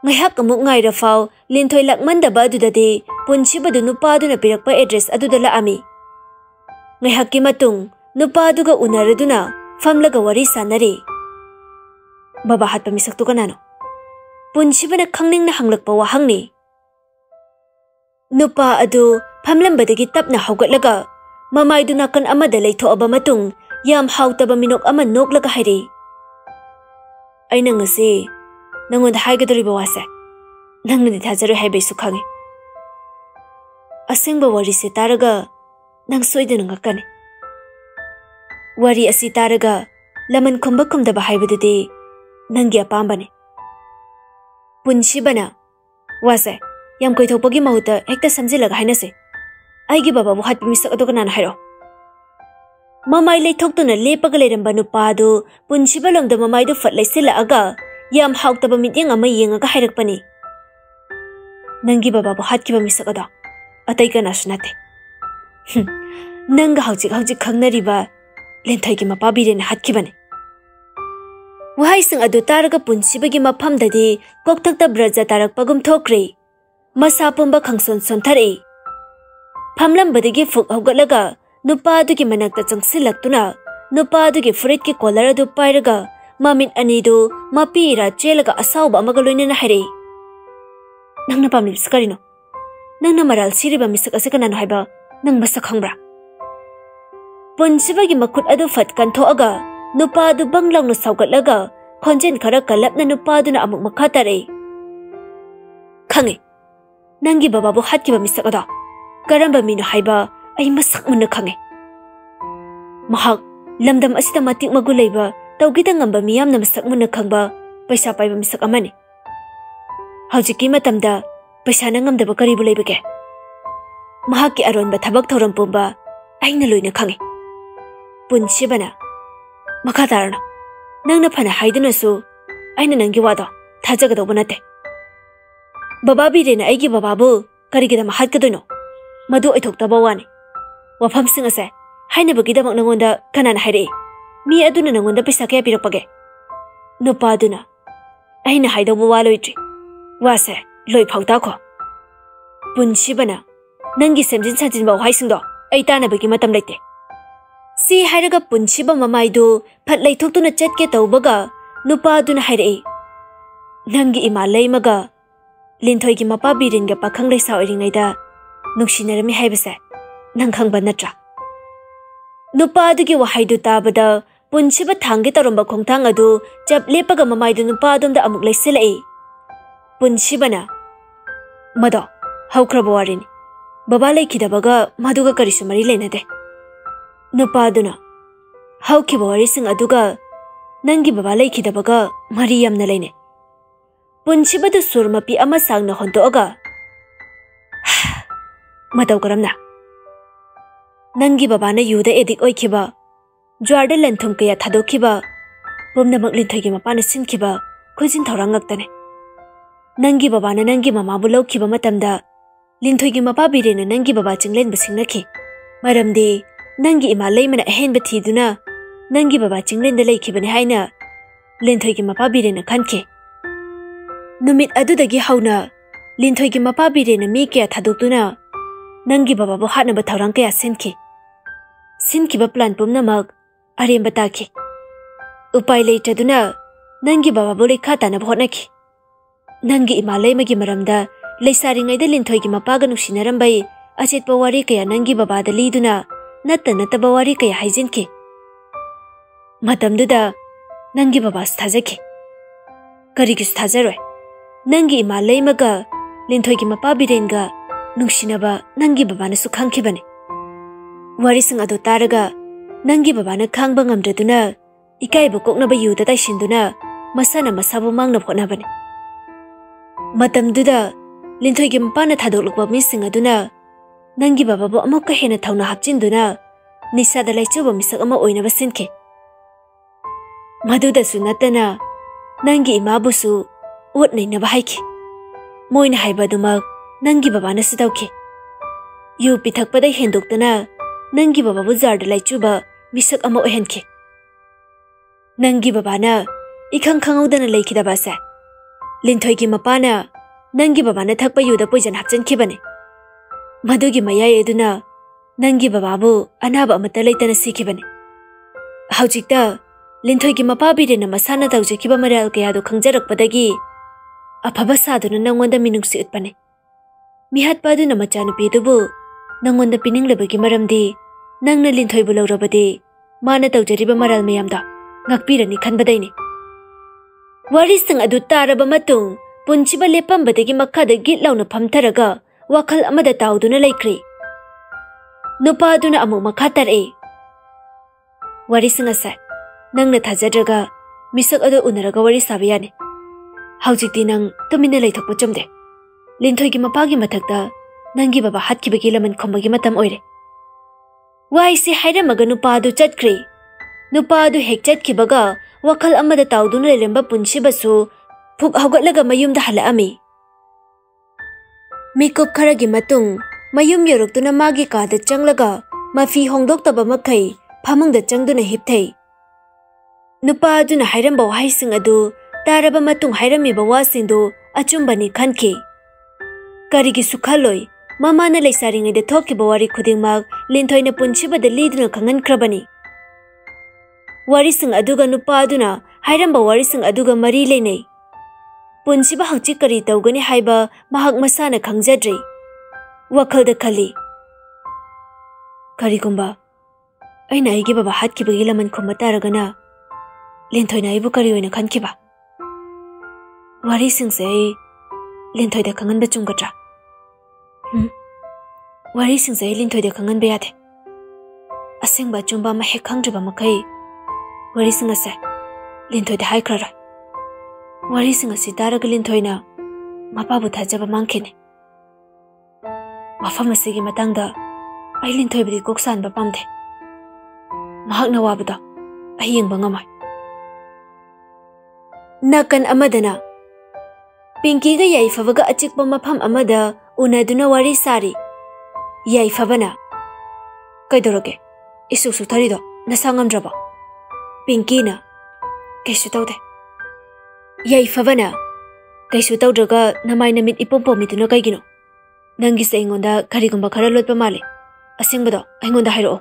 ngayhak amuk ngaira faw linthoi lakmandaba adudadi punchibadu nupaduna pirakpa address aduda laami. Ngayhakki matung nupaduga unaraduna famlaga wari sanari. Baba hatpa misaktu kanano? Punchibana khangningna hanglakpa wahangni. Nupa adu famlambadagi tapna haugatlaga mamaydu nakan amada leithoaba matung yam hautaba minok ama noklaga hairi. Aina ngasi nangonda haigadoriba wase nangnadi thajaro haibaisu khangi. Asengba wari se taraga nang soidana ngakani. Wari asi taraga laman khumba khumdaba haibadudi nangi apambane. Punchibana wase yam koithokpagi mahuta hekta samjilaga hainase. Aigi baba bu hatpa misak adu kanana hairo. Mamai leithoktuna lepaga leiramba nupadu punchiba lomda mamaidu fat leisilaaga yam hauktaba mityang ama yengaga hairakpani. Nangi baba bu hatkiba misak adu atai kanasu nate. Nanga hauchik khangnariba lenthoigi mapabirena hatkibane. Wahaising adu taraga punchibagi maphamdadi kokthakta braja tarakpagum thokre. Masa pumba khangson sonthare. Phamlambadagi fuk haugatlaga nupadugi manakta changsilaktuna nupadugi furitki collar adu pairaga mamit anidu mapira chelaga asauba amaga loinena haire. Nangna pamli sakarino. Nangna maral siriba misak ase kanano haiba nang masak khangbra. Punchibagi makut adu fat kanthoaga nupadu banglangno saugatlaga khonjen khara kalapna nupaduna amuk makhatare. Khange. Nangi baba bu hatkiba misak adu karamba mino haiba ai masak munna khange. Mahak lamdam asita matik magulaiba tawgita ngamba miyamna masak munna khangba paisa paiba misak amani. Haujiki matamda paisa na ngamdaba karibu laibage. Mahakki aronba thabak thoram pumba aina loina khange. Punchibana makha tarana nangna phana haidanasu aina nangi wado thajagadawba nate. Baba birena aigi bababu karigida mahatkadoino madu aithokta wani. Wafam sing ase haina bagidamak nangonda kanana haire. Mi aduna nangonda paisa kaya pirakpage. Nupaduna aina haidawba waloitri. Wase loi phauta ko. Punchibana nangi semjin sanjinba wahaisingdo ai tanabagi matam leite. Si hairaga punchiba mamaidu phat leithoktuna chetke tawbaga nupaduna haire. Nangi ima leimaga linthoigi mapa biringa pakhang leisa oiringaida nungsinarami haibase nang khangba natra. Nupadugi wahaidu tabada punchiba thangi taromba khongthang adu chap lepaga mamaidu nupadumda amuk leisilai. Punchibana mado haukraba warini. Baba leikhidabaga maduga karisu mari leinade. Nupaduna haukiba warising aduga nangi baba leikhidabaga mari yamna leine. Punchibadu surmapi ama sangna hontoaga matau karamna. Nangi babana yuda edik oikiba jwarda lanthum kaya thadokiba pumnamak linthoigi mapana sinkiba khojin thoranglaktane. Nangi babana nangi mamabu laukiba matamda linthoigi mapa birena nangi baba chinglenba singnakhi. Maramdi nangi ima leimana ahenba thiduna nangi baba chinglenda leikibane haina linthoigi mapa birena khanke. Numit adudagi hauna linthoigi mapa birena mi kaya thadoktuna nangi baba bu hatnaba thorang kaya sinki. Sinkiba plan pumnamak aremba taki. Upai leitaduna nangi baba bu lekha tanaba hotnaki. Nangi ima leimagi maramda leisaringaida linthoigi mapaga nuksinarambai achetpa wari kaya nangi baba da liduna natta wari kaya haijinki. Matamduda nangi baba sthajaki. Karigi sthajaroi. Nangi ima leimaga linthoigi mapa birenga nungsinaba nangi baba na sukhangkibane. Warising adu taraga nangi baba na khangba ngamdraduna ikaiba koknaba yuda taisinduna masana masabu mangna photnabane. Matamduda linthoigi mapana thadolukba mising aduna nangi baba bu amukka hena thauna hapchinduna nisada laichuba misak ama oinaba sinke. Maduda sunatana nangi imabusu utnainaba haiki. Moina haibadumak nangi baba na sidauki. Yu pithakpada hendoktana nangi baba bu jarda laichuba misak ama ohenki. Nangi baba na ikhang khangaudana leikidaba se Linthoi ki mapana nangi babana thakpa yuda poison hapchan khibane. Madugi mayai eduna nangi bababu anaba amata leitana sikhibane. Haujikta Linthoi ki mapabirena masana tawjekiba maral kayado khangjarakpadagi afaba saduna nangonda minungsi utpane. Mihat paduna machanupidubu nangonda pininglabagi maramdi nangna Linthoi bu laurabadi mana tawjariba maral mayamda ngakpirani khanbadaini. Warising adu taraba matung punchiba lepambadagi makkada git launa phamtharaga wakhal amada tawduna laikri. Nupaduna amuk makha tar'e. Warising asa nangna thajadraga misak adu unaraga wari sabi yani. Haujikti nang tumina laithokpa chumde. Linthoi ki mapagi mathakta nangi baba hatkibagi laman khombagi matam oire. Waisi hairamaga nupadu chatkri. Nupadu hek chatkibaga wakhal amada tawduna lelemba punshibasu phuk haugatlaga mayumda halaami. Mikup kharagi matung mayum yoroktuna magi kada changlaga mafi hongdoktaba makai phamungda changduna hipthei. Nupaduna hairamba wahaising adu taraba matung hairamiba wasingdu achumbani khanki. Karigi sukhaloi mamana leisaringaida thokiba wari khudingmak Linthoina punchibada liduna khangankrabani. Warising aduga nupaduna hairamba warising aduga mari leinei. Punchiba hauchi kari tawgani haiba mahak masana khangjadrei. Wakhalda khali. Karigumba aina aigi baba hatkibagi laman khumba taragana Linthoina aibu kari oina khankiba. Warisingse ai Linthoida khanganba chunggadra. Warisingse ai Linthoida khanganba yade. Asengba chumba ma hek khangdraba makai warising ase Linthoida haikrara. Warising asi taraga Linthoina mapabu thajaba mangkhine. Wafam asigi matangda ai Linthoibadi koksanba pamde. Mahakna wabada ai yengba ngamai. Nakan amadana Pinky ga yaifabaga achikpa mafam amada unaduna wari sari. Yaifabana kaidoroge isuksu tharido nasangamdraba. Pinky na kaisu tawde. Yaifabana kaisu tawdraga namai namit ipompomituna kaigino. Nangi sa ingonda karigumba khara lotpa male. Asingbado aingonda hairo.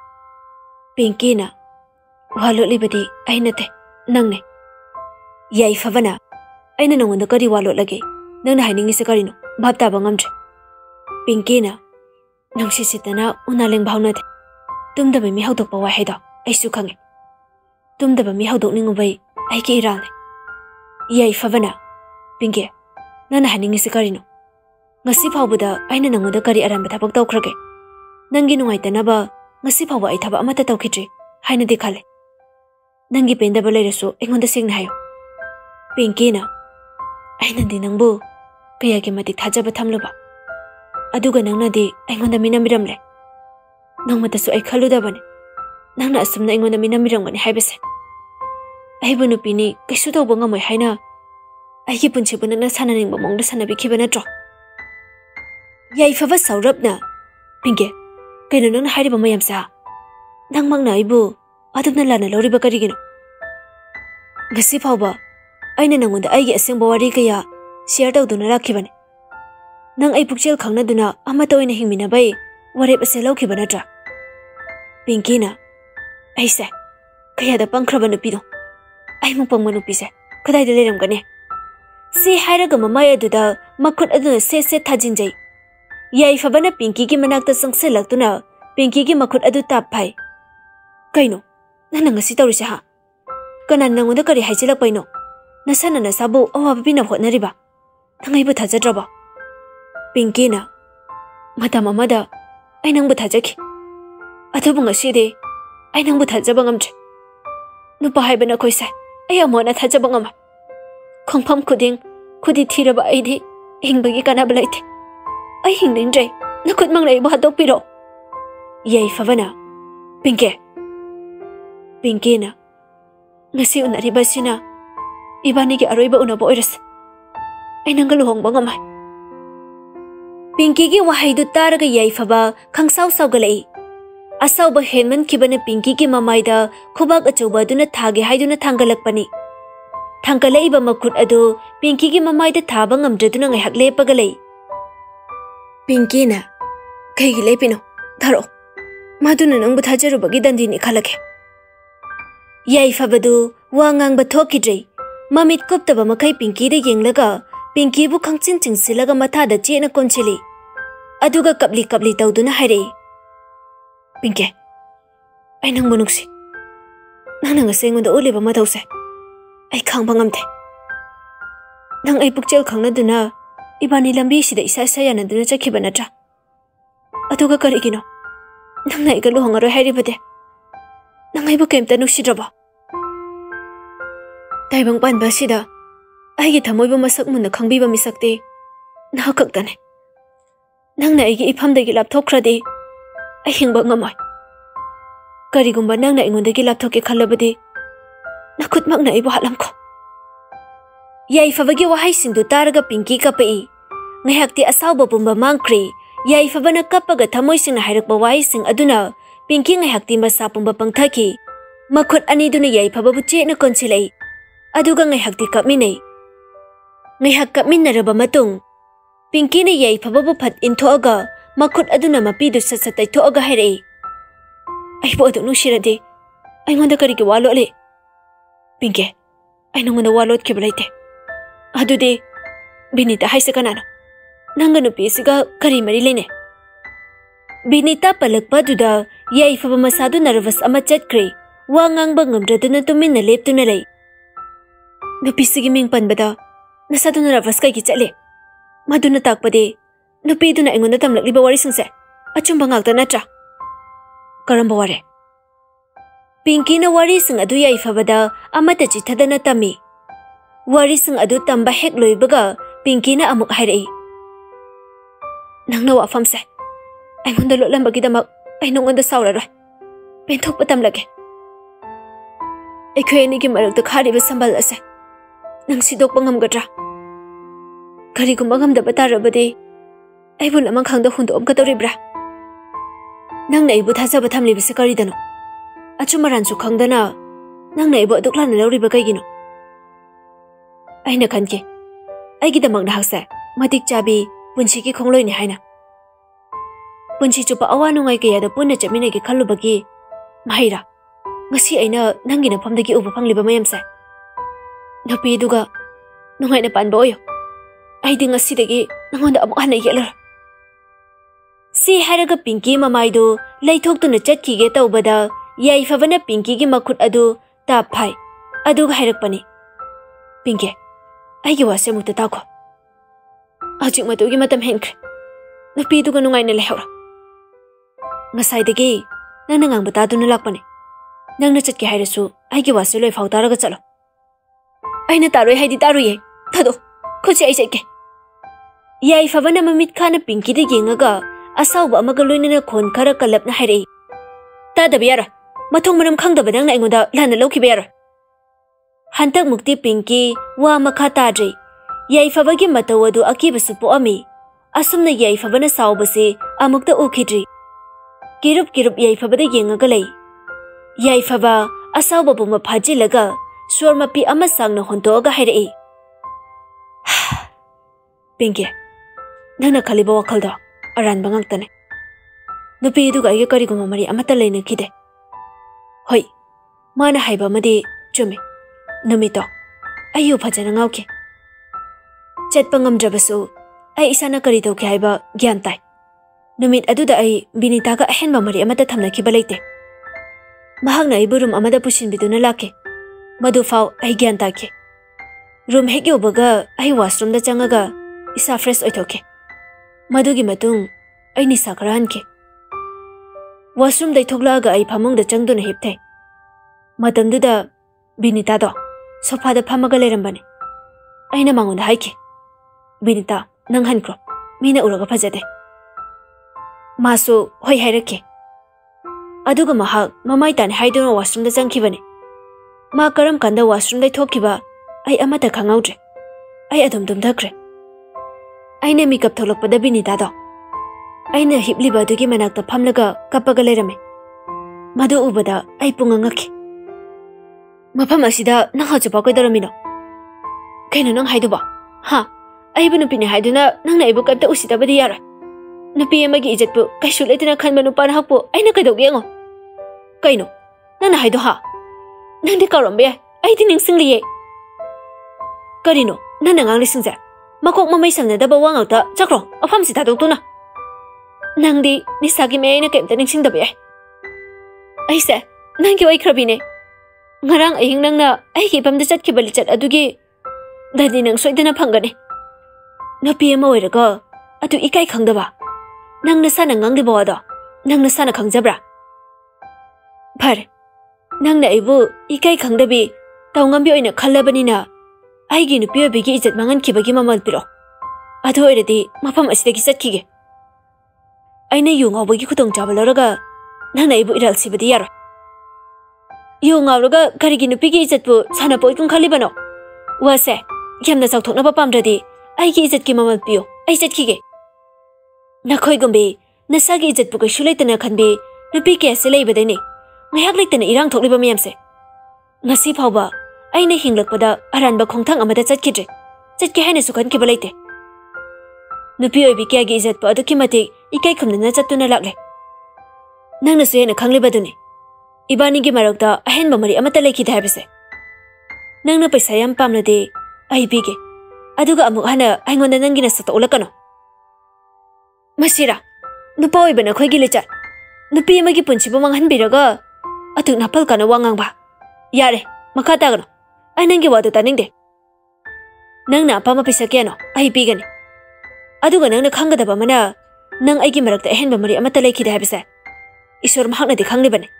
Pinky na walolibadi ainate nangne. Yaifabana aina nangonda kari walolage nangna hainingise karino bhabta bangamdre. Pinky na nungsisitana unaleng bhaunade. Tumdaba mi haudokpa wahaida aisu khange. Tumdaba mi haudokningubai aiki iralne. Yaifabana Pinky nangna hainingise karino. Ngasi phawbada aina nangonda kari aramba thabak tawkhrage. Nangi nungaitanaba ngasi phawba ai thaba amata tawkhidre haina dikhale. Nangi pendaba leirasu engonda singna hayo. Pinky na aina di nangbu kayagi matik thajaba thamluba. Aduga nangna di aingonda minamiramle. Nangmatasu ai khaludabane. Nangna asumna aingonda minamiramgani haibase. Aibu nupini kaisu tawba ngamoi haina aigi punchibu nangna sananingba mongda sanabikiba natro. Yaifaba saurabna Pinky kaino nangna hairiba mayamsa. Nangmangna aibu adubna lana loriba karigino. Ngasi phawba aina nangonda aigi asengba wari kaya share tawduna rakhibane. Nang ai pukchel khangnaduna amata oina hingminabai warep ase laukiba natra. Pinky na aise kayada pangkraba nupido. Ai mupangma nupise kadaida leiramgane. Si hairaga mamai aduda makhut aduna se thajinjai. Yaifabana Pinky gi manakta sangselakduna Pinky gi makhut adu tapphai. Kaino nana ngasi tawrise ha. Kanan nangonda kari haijilakpaino. Nasana nasabu awaba pina hotnariba. Nangaibu thajadraba. Pinky na matam amada ai nangbu thajaki. Adubu ngasidi ai nangbu thajaba ngamdre. Nupa haibana khoise ai amona thajaba ngama. Khongpham khuding khudi thiraba aidi hingbagi kanaba laite. Ai hingningdre nakut manglaibu hadokpiro. Yaifabana Pinky na ngasi unariba sina ibani ki aroiba unaba oiras. Ai nangga luhongba ngamai. Pinky gi wahaidu taraga yaifaba khangsaw sawgalai. Asawba henman kibana Pinky gi mamaida khubak achauba duna thage haiduna thangalakpani. Thangkalaiba makut adu Pinky gi mamaida thaba ngamdraduna ngaihak lepaga lei. Pinky na kaigi lepino tharo maduna nangbu thajarubagi dandini khalake. Yaifabadu wa ngangba thokidrei mamit kuptaba makai Pinky da yenglaga Pinky bu khangchin chingsilaga mathada chena konchili aduga kapli tawduna hairei. Pinky ai nangbu nuksi nang nga sengonda oliba mathause ai khangba ngamte. Nang ai pukchel khangnaduna ibani lambi sida isa yanaduna chakhiba natra aduga karigino nang na iga luhongaroi hairibade nang ai bu kemta nuksidraba. Taibang panba sida aigi thamoiba masak munna khangbiba misakte na kaktane. Nang na aigi ifamdagi lapthokhradi ai hingba ngamoi. Karigumba nang na ingondagi lapthoke khallabadi nakutmak na ibu halamko. Yaifabagi wahaisingdu taraga Pinky kapai. Ngaihakti asawba pumba mangkri. Yaifabana kapaga thamoisingna hairakba wahaising aduna Pinky ngaihakti masa pumba pangthaki. Makut aniduna yaifababu chena konsilai. Aduga ngaihakti kapminai. Ngaihak kapminaraba matung Pinky na yaifababu phat inthoaga makut aduna mapidu satsatay thoaga hairai. Ay po adu nushiradi ay ngonda karigi walo ali. Pinky ay nangona walot kibalaite. Adudi Binita haisa kanano nanga nupi siga kari mari lene. Binita palakpa duda yaifaba masadu nervous ama chatkre wa ngangba ngamdraduna tuminna leptuna lei. Nupi sigi ming panbada nasadu nervous kai ki chatle maduna takpade nupi duna ingonda tamlakliba wari singse achumba ngakta natra. Karamba ware Pinky na wari sing adu yaifabada amata chithadana tami. Wari sing adu tamba hek loibaga Pinky na amuk hairai. Nangna wafamse ay ngonda lotlambagidamak ay nongonda sauraroi penthokpa tamlage. Aikhoi anigi marakta khariba sambal ase nang sidokpa ngamgadra. Karigumba ngamdaba tarabadi aibu lamang khangda hundoomkadoribra. Nangna ibu thajaba thamlibase karidano achumaransu khangdana nangna ibu aduklana lawriba kaigino. Aina khanke aigidamak nahakse matik chabi punchiki khongloini haina. Punchi chupa awa nungai kayada punna chaminagi khallubagi mahaira ngasi aina nangi nafamdagi uba phangliba mayamse nupi duga nungai na panba oyo aidi ngasidagi nangonda amuk hana yelor. Si haraga Pinky mamaidu laithoktuna chatkige tawbada yaifabana Pinky gi makhut adu taphai aduga hairakpani. Pinky aigi wase mukta takho ajik matugi matam henkre nupi duga nungai na lehora. Ngasaidagi nangna ngangba taduna lakpani nangna chatke hairasu aigi wase loi phau taraga chalo. Aina taroi haidi taruye thado khochi ai chaike. Yaifabana mamit khana Pinky da yengaga asawba amaga loinana khon khara kalapna hairai. Tadaba yara mathong maram khangdaba nangna ingoda lana lawkiba yara. Hantak mukti Pinky wa makha tadrei. Yaifabagi mataw adu akibasu poami asumna yaifabana sawbase amukta ukhidri. Kirup yaifabada yengaga lei. Yaifaba asawba buma phajilaga swarmapi ama sangna hontoga hairai. Pinky nangna khaliba wakhalda aranba ngangtane. Nupi duga ai kariguma mari amata leina khide. Hoi mana haiba madi chumi numito ayu phajana ngauke. Chatpa ngamdrabasu ai isana kari tawke haiba gyan tai. Numit aduda ai Binita ga ahenba mari amata thamna khiba leite. Mahakna ai burum amada pusinbiduna lake. Madu fau ai gyan take. Room hek yobaga ai washroom da changaga isa fresh oithoke. Madugi matung ai nisa khara hanke. Washroom dai thoklaga ai phamung da changduna hipthe. Matamduda Binita do sofa da phamaga lerambane. Aina mangonda haike. Binita nang hankro mina uraga phajade. Masu hoi hairake. Aduga mahak mamai tan haiduna washroom da changkhibane. Ma karam kanda washroom dai thokkiba ai amata khangaudre. Ai adum thakre. Aina makeup tholokpada Binita do aina hipliba adugi manakta phamlaga kapaga lerame. Madu ubada ai pungangaki. Mafam asida nang hajupa koidaramino Kaino nang haiduba? Ha? Aibu nupi ni haiduna nang na ibu kanta usitabadi yara. Nupi amagi ijatpu kaisu leitena khanba nupa na hakpu aina kaidoge ngo. Kaino? Nang na haidu ha? Nang di kaurambe ai di ningsingliye. Karino? Nang na ngang lisingja. Makok mamay samnadaba wangauta chakro afam si tadogtuna. Nang di nisagi me aina kaimta ningsingdabe ai. Aise, nang ki waikrabine. Ngarang aying nang na ay kipam da chat ki balichat adugi dadi nang soidana phangani. Nupi ama oiraga atu ikai khangdaba. Nang na sana ngangdiba wada. Nang na sana khangjabra. Phare. Nang na ibu ikai khangdabi tawngambi oina khallabani na aigi nupi obigi ijat mangan kibagi mamal piro. Adu oiradi mafam asidagi chatkige. Aina yungawbagi khutong chabalaraga nang na ibu iral sibadi yaro. Yungawraga karigi nupigi ijatbu sana poikung khalibano. Wase yamna chawthoknaba pamdradi aigi ijatki mamal piyo ai chatkige. Nakhoi gombe nasagi ijatbu kaisu leitana khanbi nupi ke ase leibadaini. Ngayak leitana irang thokliba mayamse. Ngasi phawba aina hinglakpada aranba khongthang amada chatkidre. Chatki haina sukhan kiba leite. Nupi oibi kyagi ijatbu aduki matik ikai khumnana chattuna lakle. Nangna su hena khanglibaduni. Ibani gi marakta ahenba mari amata lekhida habise. Nangna paisa yam pamnade ai bige. Aduga amuk hana aingonda nangina sata ulakano. Masira nupa oibana khoigi lecha. Nupi amagi punchibu manghanbiraga atuk napal kana wangangba. Yare makha tagano. Ai nangi wadu taningde. Nangna apama paisa kyano ai bigani. Aduga nangna khangadaba mana nang aigi marakta ahenba mari amata lekhida habise. Isor mahakna di khanglibane.